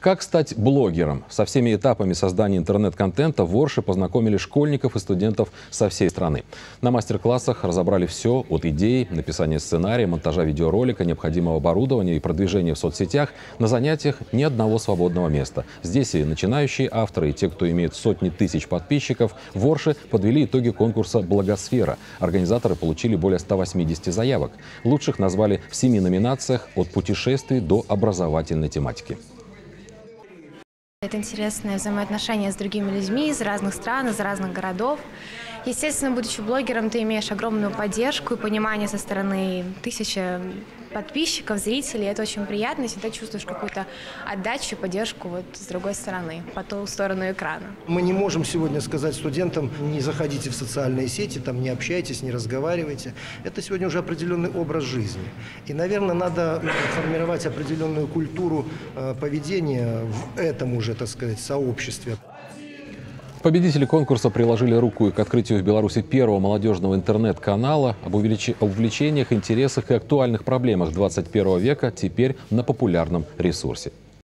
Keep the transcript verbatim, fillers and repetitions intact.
Как стать блогером? Со всеми этапами создания интернет-контента в Орше познакомили школьников и студентов со всей страны. На мастер-классах разобрали все от идей, написания сценария, монтажа видеоролика, необходимого оборудования и продвижения в соцсетях. На занятиях ни одного свободного места. Здесь и начинающие авторы, и те, кто имеет сотни тысяч подписчиков. В Орше подвели итоги конкурса «Благосфера». Организаторы получили более ста восьмидесяти заявок. Лучших назвали в семи номинациях от путешествий до образовательной тематики. Это интересные взаимоотношения с другими людьми из разных стран, из разных городов. Естественно, будучи блогером, ты имеешь огромную поддержку и понимание со стороны тысячи подписчиков, зрителей. Это очень приятно, и всегда чувствуешь какую-то отдачу и поддержку вот с другой стороны, по ту сторону экрана. Мы не можем сегодня сказать студентам: не заходите в социальные сети, там не общайтесь, не разговаривайте. Это сегодня уже определенный образ жизни. И, наверное, надо формировать определенную культуру поведения в этом уже, так сказать, сообществе. Победители конкурса приложили руку к открытию в Беларуси первого молодежного интернет-канала об увлечениях, интересах и актуальных проблемах двадцать первого века теперь на популярном ресурсе.